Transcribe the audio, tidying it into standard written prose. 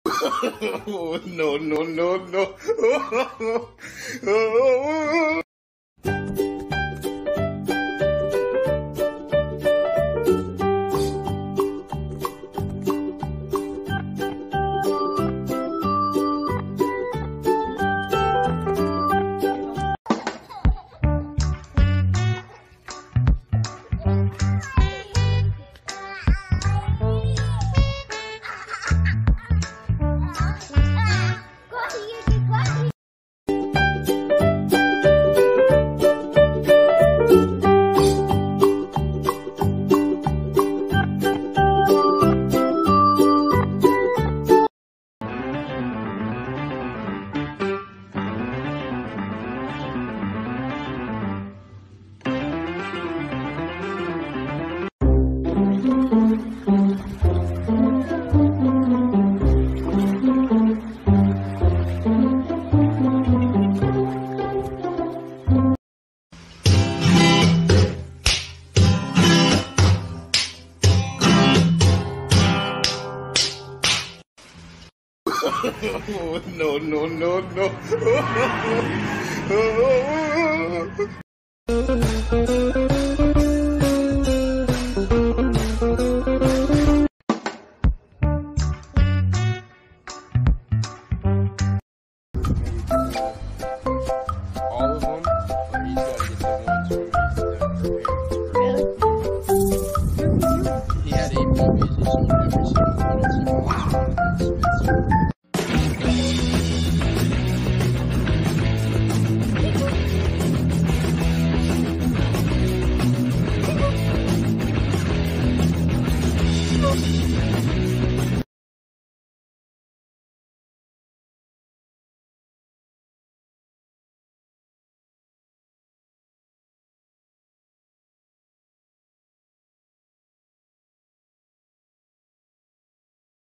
Oh, no, no, no, no. Oh. Oh, no, no, no, no. All of them, or he's got to get the ones from his parents. Really? He had 8 puppies, he sold every single